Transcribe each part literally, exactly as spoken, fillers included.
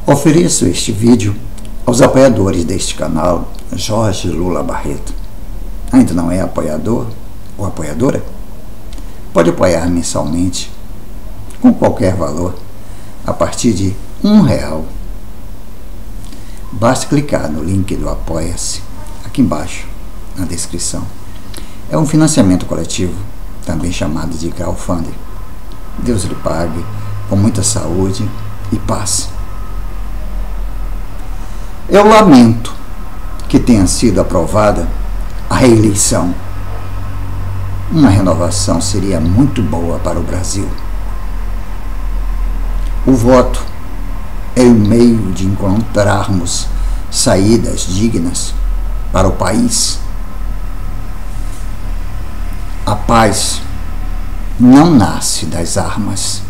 Ofereço este vídeo aos apoiadores deste canal, Jorge Lula Barreto. Ainda não é apoiador ou apoiadora? Pode apoiar mensalmente, com qualquer valor, a partir de um real. Basta clicar no link do Apoia-se, aqui embaixo, na descrição. É um financiamento coletivo, também chamado de crowdfunding. Deus lhe pague com muita saúde e paz. Eu lamento que tenha sido aprovada a reeleição. Uma renovação seria muito boa para o Brasil. O voto é o meio de encontrarmos saídas dignas para o país. A paz não nasce das armas.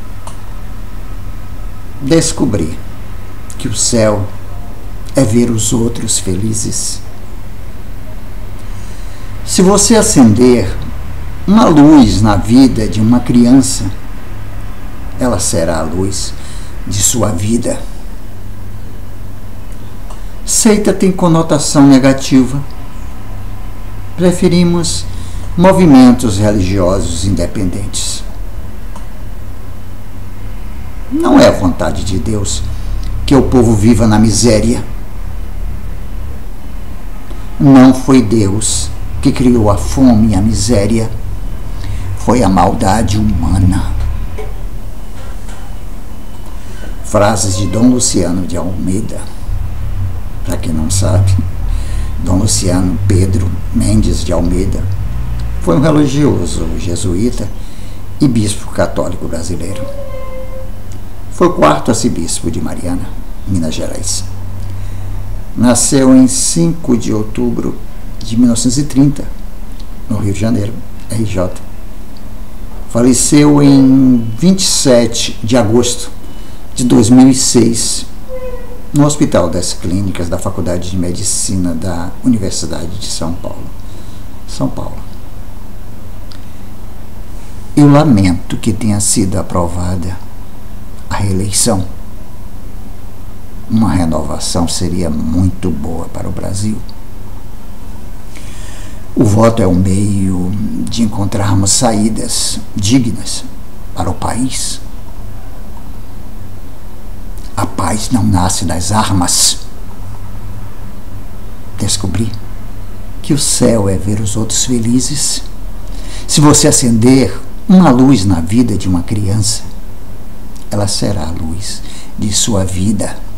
Descobri que o céu é ver os outros felizes. Se você acender uma luz na vida de uma criança, ela será a luz de sua vida. Seita tem conotação negativa. Preferimos movimentos religiosos independentes. Não é a vontade de Deus que o povo viva na miséria. Não foi Deus que criou a fome e a miséria. Foi a maldade humana. Frases de Dom Luciano de Almeida. Para quem não sabe, Dom Luciano Pedro Mendes de Almeida foi um religioso jesuíta e bispo católico brasileiro. Foi o quarto arcebispo de Mariana, Minas Gerais. Nasceu em cinco de outubro de mil novecentos e trinta, no Rio de Janeiro, R J. Faleceu em vinte e sete de agosto de dois mil e seis, no Hospital das Clínicas da Faculdade de Medicina da Universidade de São Paulo. São Paulo. Eu lamento que tenha sido aprovada a reeleição. Uma renovação seria muito boa para o Brasil. O voto é um meio de encontrarmos saídas dignas para o país. A paz não nasce das armas. Descobri que o céu é ver os outros felizes. Se você acender uma luz na vida de uma criança, ela será a luz de sua vida.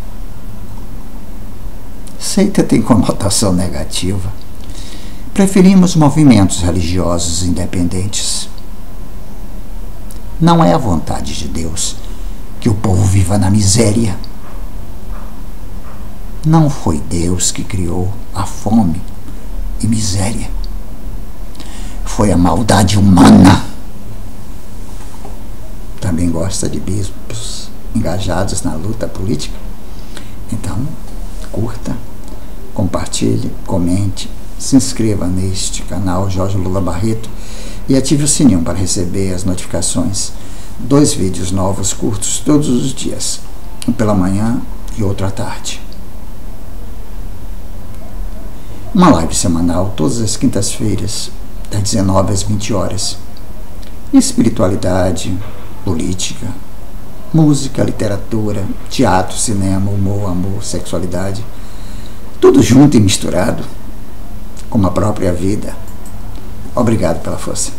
Seita tem conotação negativa. Preferimos movimentos religiosos independentes. Não é a vontade de Deus que o povo viva na miséria. Não foi Deus que criou a fome e miséria. Foi a maldade humana. Também gosta de bispos engajados na luta política? Então, curta, compartilhe, comente, se inscreva neste canal Jorge Lula Barreto e ative o sininho para receber as notificações. Dois vídeos novos curtos todos os dias, um pela manhã e outro à tarde. Uma live semanal todas as quintas-feiras, das dezenove às vinte horas. Espiritualidade, política, música, literatura, teatro, cinema, humor, amor, sexualidade, tudo junto e misturado, como a própria vida. Obrigado pela força.